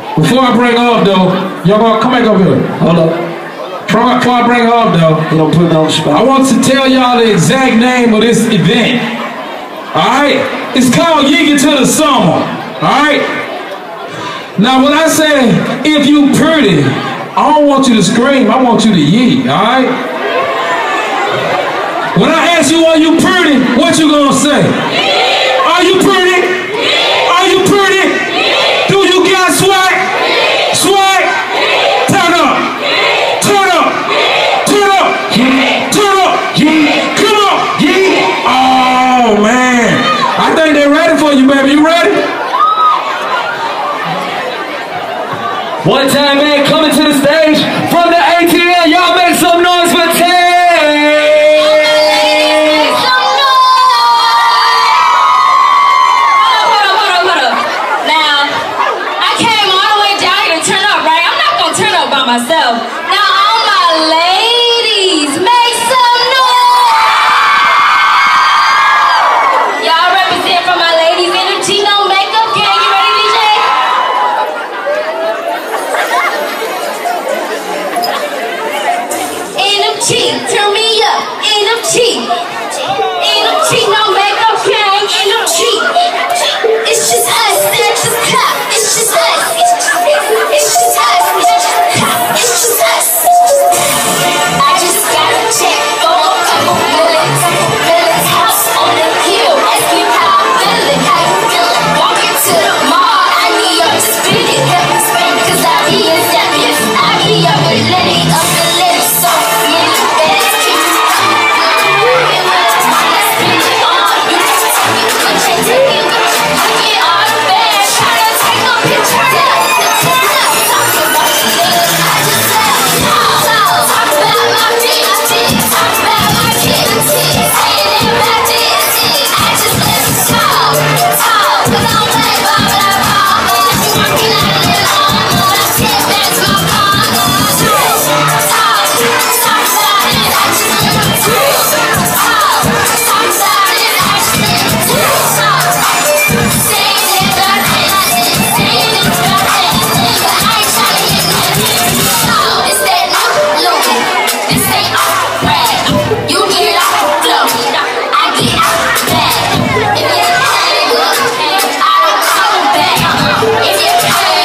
Before I bring her up though, y'all gonna come back up here. Hold up. Before I bring her up though, you don't put it on the spot. I want to tell y'all the exact name of this event. Alright? It's called Yeeking to the Summer. Alright? Now when I say if you pretty, I don't want you to scream, I want you to yee, alright? When I ask you, are you pretty, what you gonna say? Are you pretty? Are you pretty? Do you got swag? Swag? Turn up. Turn up. Turn up. Turn up. Come on. Oh man. I think they're ready for you, baby. You ready? One time, man, coming to the stage from the ATL. Y'all make some noise for Tay. Myself. Now all my ladies, make some noise! Y'all represent for my ladies energy, no makeup. Gang, you ready, DJ? Energy, turn me up. Energy. Energy, no makeup, gang. Energy. It's just us, it's just clap. It's just us. It's just us. It's just us. I just got a check for a couple millions. House on the hill. Ask me how I'm feeling. How you feeling? Walking to the mall. I need y'all to spend it. Help me spend it. Cause I be in Zambia. I be up and letting up the list. So many bags. Keep me coming. And when it's time to spend it all, you just take it. But you take it. You get all the bags. Try to take a picture. If you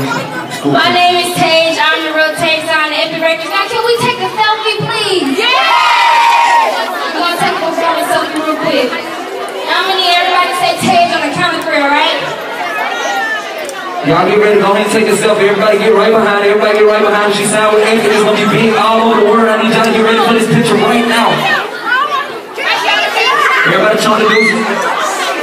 My name is Tage. I'm the real Tage on the Epic Records. Now, can we take a selfie, please? Yeah! We're gonna take a selfie real quick. Now, I'm gonna need everybody to say Tage on the count of 3, alright? Y'all get ready, go ahead and take a selfie. Everybody get right behind her. Everybody get right behind her. She signed with Anchor. It's gonna be big all over the world. I need y'all to get ready for this picture right now. Everybody trying to do it.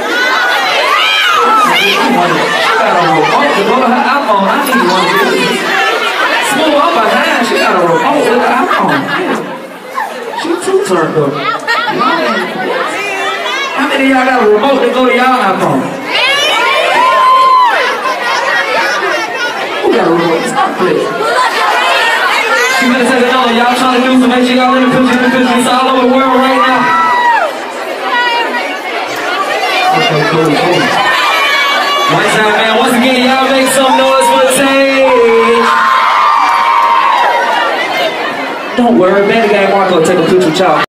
She got a remote to go to her iPhone. I need one of these. Smooth up behind. She got a remote with her iPhone. She too turned up. How many of y'all got a remote to go to y'all iPhone? Who got a remote? Stop this. She better take it on. Y'all trying to do some. Make sure y'all in the picture. It's all over the world right now. Okay, cool. One time, man. Once again, y'all make some noise for Tage. Don't worry, Bad Gang Marco will take a picture with y'all.